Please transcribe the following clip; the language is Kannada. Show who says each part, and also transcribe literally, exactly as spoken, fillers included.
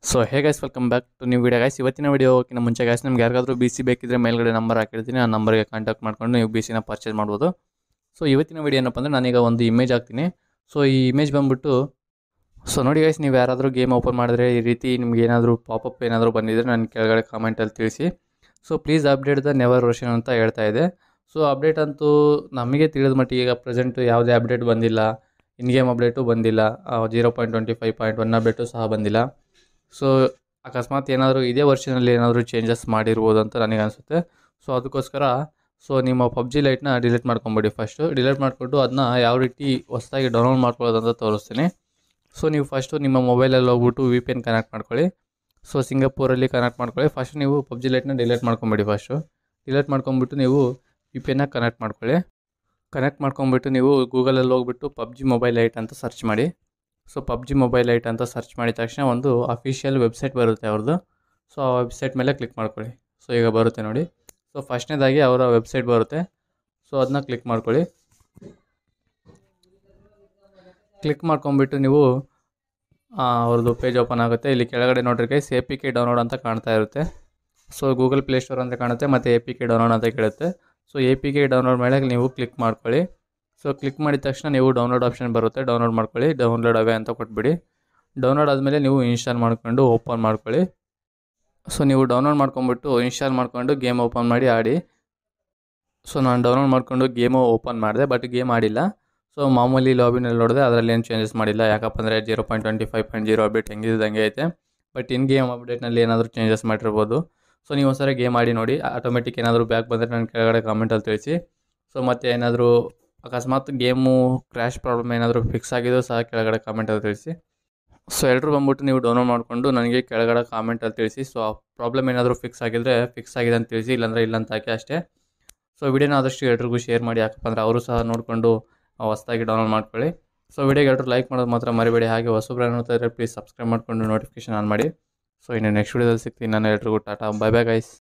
Speaker 1: So hey guys welcome back to new video guys. ಇವತ್ತಿನ ವಿಡಿಯೋಕ್ಕಿಂತ ಮುಂಚೆ ಗೈಸ್ ನಿಮ್ಗೆ ಯಾರಿಗಾದ್ರೂ ಬಿ ಸಿ ಬೇಕಿದ್ರೆ ಮೇಲ್ಗಡೆ ನಂಬರ್ ಹಾಕಿರ್ತೀನಿ, ಆ ನಂಬರ್ಗೆ ಕಾಂಟ್ಯಾಕ್ಟ್ ಮಾಡ್ಕೊಂಡು ನೀವು ಬಿ ಸಿನ ಪರ್ಚೇಸ್ ಮಾಡ್ಬೋದು. ಸೊ ಇವತ್ತಿನ ವಿಡಿಯೋ ಏನಪ್ಪ ಅಂದರೆ ನಾನೀಗ ಒಂದು ಇಮೇಜ್ ಹಾಕ್ತೀನಿ. ಸೊ ಈ ಇಮೇಜ್ ಬಂದುಬಿಟ್ಟು ಸೊ ನೋಡಿ ಗೈಸ್, ನೀವು ಯಾರಾದರೂ ಗೇಮ್ ಓಪನ್ ಮಾಡಿದ್ರೆ ಈ ರೀತಿ ನಿಮ್ಗೆ ಏನಾದರೂ ಪಾಪಪ್ ಏನಾದರೂ ಬಂದಿದ್ದರೆ ನನ್ನ ಕೆಳಗಡೆ ಕಾಮೆಂಟಲ್ಲಿ ತಿಳಿಸಿ. So please update the newer version ಅಂತ ಹೇಳ್ತಾ ಇದೆ. ಸೊ ಅಪ್ಡೇಟ್ ಅಂತೂ ನಮಗೆ ತಿಳಿದ ಮಟ್ಟಿಗೆ ಈಗ ಪ್ರೆಸೆಂಟು ಯಾವುದೇ ಅಪ್ಡೇಟ್ ಬಂದಿಲ್ಲ, ಇನ್ ಗೇಮ್ ಅಪ್ಡೇಟು ಬಂದಿಲ್ಲ, zero point twenty five point one update ಸಹ ಬಂದಿಲ್ಲ. ಸೊ ಅಕಸ್ಮಾತ್ ಏನಾದರೂ ಇದೇ ವರ್ಷನಲ್ಲಿ ಏನಾದರೂ ಚೇಂಜಸ್ ಮಾಡಿರ್ಬೋದು ಅಂತ ನನಗೆ ಅನಿಸುತ್ತೆ. ಸೊ ಅದಕ್ಕೋಸ್ಕರ ಸೊ ನಿಮ್ಮ ಪಬ್ಜಿ ಲೈಟ್ನ ಡಿಲೀಟ್ ಮಾಡ್ಕೊಂಬಿಡಿ. ಫಸ್ಟು ಡಿಲೀಟ್ ಮಾಡಿಕೊಂಡು ಅದನ್ನ ಯಾವ ರೀತಿ ಹೊಸದಾಗಿ ಡೌನ್ಲೋಡ್ ಮಾಡ್ಕೊಳ್ಳೋದಂತ ತೋರಿಸ್ತೀನಿ. ಸೊ ನೀವು ಫಸ್ಟು ನಿಮ್ಮ ಮೊಬೈಲಲ್ಲಿ ಹೋಗ್ಬಿಟ್ಟು ವಿ ಪಿ ಎನ್ ಕನೆಕ್ಟ್ ಮಾಡ್ಕೊಳ್ಳಿ. ಸೊ ಸಿಂಗಪೂರಲ್ಲಿ ಕನೆಕ್ಟ್ ಮಾಡ್ಕೊಳ್ಳಿ. ಫಸ್ಟ್ ನೀವು ಪಬ್ಜಿ ಲೈಟ್ನ ಡಿಲೀಟ್ ಮಾಡ್ಕೊಂಬಿಡಿ. ಫಸ್ಟು ಡಿಲೀಟ್ ಮಾಡ್ಕೊಂಬಿಟ್ಟು ನೀವು ವಿ ಪಿ ಎನ್ನ ಕನೆಕ್ಟ್ ಮಾಡ್ಕೊಳ್ಳಿ. ಕನೆಕ್ಟ್ ಮಾಡ್ಕೊಂಬಿಟ್ಟು ನೀವು ಗೂಗಲಲ್ಲಿ ಹೋಗ್ಬಿಟ್ಟು ಪಬ್ಜಿ ಮೊಬೈಲ್ ಲೈಟ್ ಅಂತ ಸರ್ಚ್ ಮಾಡಿ. ಸೊ ಪಬ್ಜಿ ಮೊಬೈಲ್ ಲೈಟ್ ಅಂತ ಸರ್ಚ್ ಮಾಡಿದ ತಕ್ಷಣ ಒಂದು ಅಫಿಷಿಯಲ್ ವೆಬ್ಸೈಟ್ ಬರುತ್ತೆ ಅವ್ರದ್ದು. ಸೊ ಆ ವೆಬ್ಸೈಟ್ ಮೇಲೆ ಕ್ಲಿಕ್ ಮಾಡ್ಕೊಳ್ಳಿ. ಸೊ ಈಗ ಬರುತ್ತೆ ನೋಡಿ. ಸೊ ಫಸ್ಟ್ನೇದಾಗಿ ಅವರ ವೆಬ್ಸೈಟ್ ಬರುತ್ತೆ. ಸೊ ಅದನ್ನ ಕ್ಲಿಕ್ ಮಾಡ್ಕೊಳ್ಳಿ. ಕ್ಲಿಕ್ ಮಾಡ್ಕೊಂಬಿಟ್ಟು ನೀವು ಅವ್ರದ್ದು ಪೇಜ್ ಓಪನ್ ಆಗುತ್ತೆ. ಇಲ್ಲಿ ಕೆಳಗಡೆ ನೋಡ್ರಿ guys, A P K download ಅಂತ ಕಾಣ್ತಾ ಇರುತ್ತೆ. ಸೊ ಗೂಗಲ್ ಪ್ಲೇಸ್ಟೋರ್ ಅಂತ ಕಾಣುತ್ತೆ ಮತ್ತು ಎ ಪಿ ಕೆ ಡೌನ್ಲೋಡ್ ಅಂತ ಕೇಳುತ್ತೆ. So A P K download ಮೇಲೆ ನೀವು ಕ್ಲಿಕ್ ಮಾಡ್ಕೊಳ್ಳಿ. ಸೊ ಕ್ಲಿಕ್ ಮಾಡಿದ ತಕ್ಷಣ ನೀವು ಡೌನ್ಲೋಡ್ ಆಪ್ಷನ್ ಬರುತ್ತೆ, ಡೌನ್ಲೋಡ್ ಮಾಡ್ಕೊಳ್ಳಿ. ಡೌನ್ಲೋಡ್ ಅವೇ ಅಂತ ಕೊಟ್ಬಿಡಿ. ಡೌನ್ಲೋಡ್ ಆದಮೇಲೆ ನೀವು ಇನ್ಸ್ಟಾಲ್ ಮಾಡ್ಕೊಂಡು ಓಪನ್ ಮಾಡ್ಕೊಳ್ಳಿ. ಸೊ ನೀವು ಡೌನ್ಲೋಡ್ ಮಾಡ್ಕೊಂಬಿಟ್ಟು ಇನ್ಸ್ಟಾಲ್ ಮಾಡ್ಕೊಂಡು ಗೇಮ್ ಓಪನ್ ಮಾಡಿ ಆಡಿ. ಸೊ ನಾನು ಡೌನ್ಲೋಡ್ ಮಾಡ್ಕೊಂಡು ಗೇಮು ಓಪನ್ ಮಾಡಿದೆ, ಬಟ್ ಗೇಮ್ ಆಡಿಲ್ಲ. ಸೊ ಮಾಮೂಲಿ ಲಾಬಿನಲ್ಲಿ ನೋಡಿದೆ, ಅದರಲ್ಲಿ ಏನು ಚೇಂಜಸ್ ಮಾಡಿಲ್ಲ. ಯಾಕಪ್ಪ ಅಂದರೆ zero point twenty five point zero update ಹೆಂಗಿದೆ ಹಂಗೆ ಐತೆ. ಬಟ್ ಇನ್ ಗೇಮ್ ಅಪ್ಡೇಟ್ನಲ್ಲಿ ಏನಾದರೂ ಚೇಂಜಸ್ ಮಾಡಿರ್ಬೋದು. ಸೊ ನೀವು ಒಂದ್ಸರಿ ಗೇಮ್ ಆಡಿ ನೋಡಿ. ಆಟೋಮೆಟಿಕ್ ಏನಾದರೂ ಬ್ಯಾಕ್ ಬಂದರೆ ನನ್ನ ಕೆಳಗಡೆ ಕಾಮೆಂಟಲ್ಲಿ ತಿಳಿಸಿ. ಸೊ ಮತ್ತು ಏನಾದರೂ ಅಕಸ್ಮಾತ್ ಗೇಮು ಕ್ರ್ಯಾಶ್ ಪ್ರಾಬ್ಲಮ್ ಏನಾದರೂ ಫಿಕ್ಸ್ ಆಗಿದ್ದು ಸಹ ಕೆಳಗಡೆ ಕಾಮೆಂಟಲ್ಲಿ ತಿಳಿಸಿ. ಸೊ ಎಲ್ಲರೂ ಬಂದ್ಬಿಟ್ಟು ನೀವು ಡೌನ್ಲೋಡ್ ಮಾಡಿಕೊಂಡು ನನಗೆ ಕೆಳಗಡೆ ಕಾಮೆಂಟಲ್ಲಿ ತಿಳಿಸಿ. ಸೊ ಆ ಪ್ರಾಬ್ಲಮ್ ಏನಾದರೂ ಫಿಕ್ಸ್ ಆಗಿದ್ದರೆ ಫಿಕ್ಸ್ ಆಗಿದೆ ಅಂತ ತಿಳಿಸಿ, ಇಲ್ಲಾಂದರೆ ಇಲ್ಲ ಅಂತ ಹಾಕಿ ಅಷ್ಟೇ. ಸೊ ವಿಡಿಯೋನ ಆದಷ್ಟು ಎಲ್ರಿಗೂ ಶೇರ್ ಮಾಡಿ, ಯಾಕಪ್ಪ ಅಂದರೆ ಅವರು ಸಹ ನೋಡಿಕೊಂಡು ಹೊಸದಾಗಿ ಡೌನ್ಲೋಡ್ ಮಾಡ್ಕೊಳ್ಳಿ. ಸೊ ವಿಡಿಯೋಗೆ ಎಲ್ಲರೂ ಲೈಕ್ ಮಾಡೋದು ಮಾತ್ರ ಮರಿಬೇಡಿ. ಹಾಗೆ ಹೊಸಬ್ರು ನೋಡ್ತಾ ಇದ್ದರೆ ಪ್ಲೀಸ್ ಸಬ್ಸ್ಕ್ರೈಬ್ ಮಾಡಿಕೊಂಡು ನೋಟಿಫಿಕೇಶನ್ ಆನ್ ಮಾಡಿ. ಸೊ ಇನ್ನು ನೆಕ್ಸ್ಟ್ ವಿಡಿಯೋದಲ್ಲಿ ಸಿಗ್ತೀನಿ. ನಾನು ಎಲ್ರಿಗೂ ಟಾಟಾ, ಬೈ ಬೈ ಗೈಸ್.